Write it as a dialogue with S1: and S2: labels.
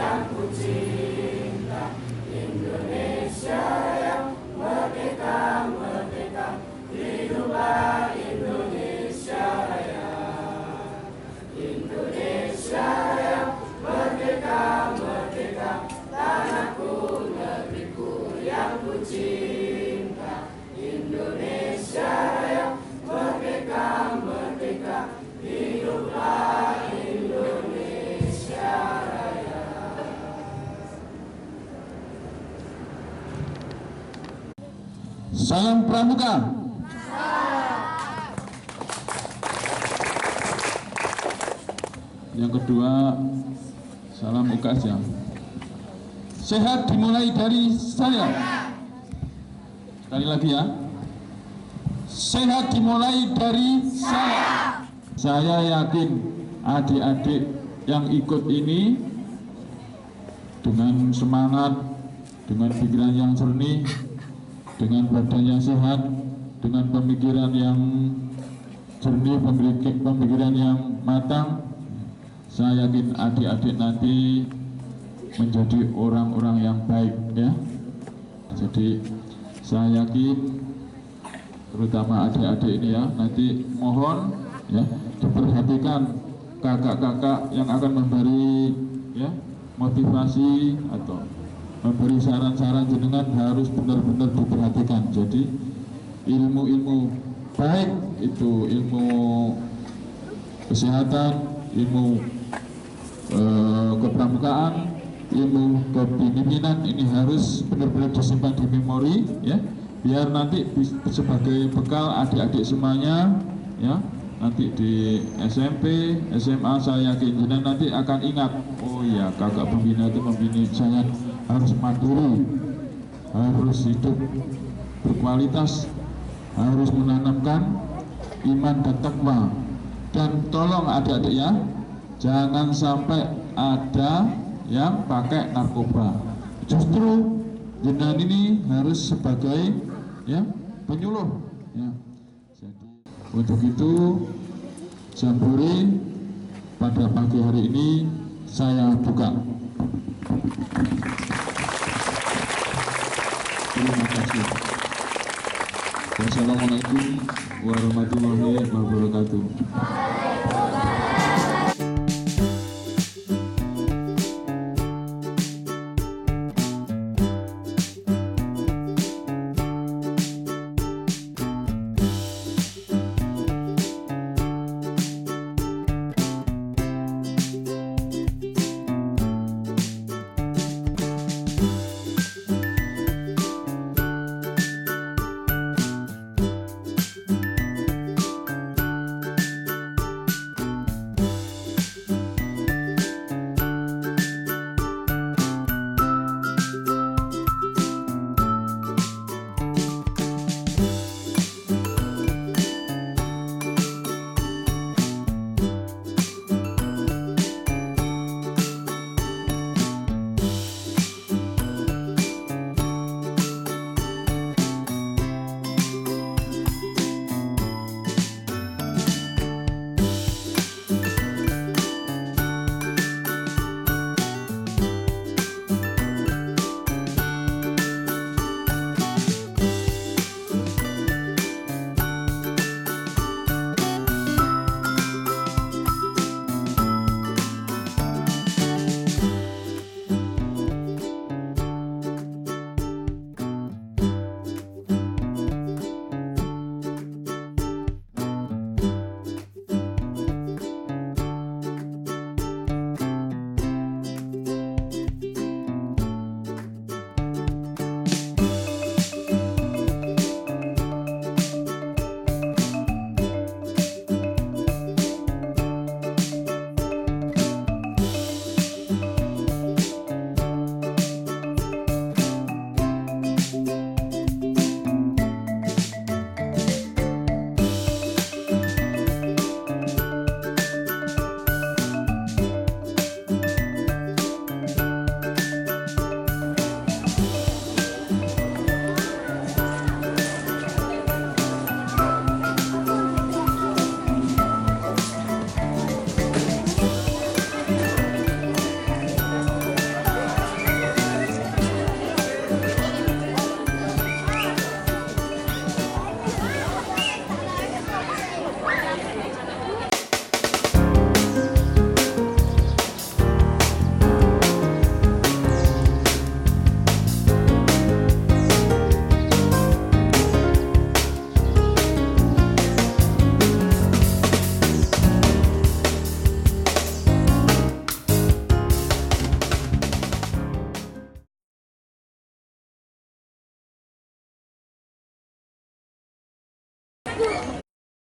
S1: yang ku cinta, Indonesia yang merdeka, merdeka, hiduplah Indonesia Raya. Indonesia yang merdeka, merdeka, tanahku, negeriku yang ku cinta, Indonesia yang merdeka, merdeka, hiduplah Indonesia Raya.
S2: Salam Pramuka. Yang kedua, salam UKS ya. Sehat dimulai dari saya. Sekali lagi ya. Sehat dimulai dari saya. Saya yakin adik-adik yang ikut ini dengan semangat, dengan pikiran yang jernih, dengan badan yang sehat, dengan pemikiran yang jernih, pemikiran yang matang, saya yakin adik-adik nanti menjadi orang-orang yang baik ya. Jadi saya yakin terutama adik-adik ini ya, nanti mohon ya diperhatikan kakak-kakak yang akan memberi ya motivasi atau memberi saran-saran, jenengan harus benar-benar diperhatikan. Jadi ilmu-ilmu baik itu ilmu kesehatan, ilmu kepramukaan, ilmu kepemimpinan ini harus benar-benar disimpan di memori ya, biar nanti sebagai bekal adik-adik semuanya ya, nanti di SMP, SMA saya yakin jenengan nanti akan ingat, oh ya kakak pembina itu membina saya harus mandiri, harus hidup berkualitas, harus menanamkan iman dan takwa. Dan tolong adik-adik ya, jangan sampai ada yang pakai narkoba. Justru jenengan ini harus sebagai ya penyuluh ya. Jadi untuk itu jambore pada pagi hari ini saya buka. Terima kasih. Wassalamualaikum warahmatullahi wabarakatuh.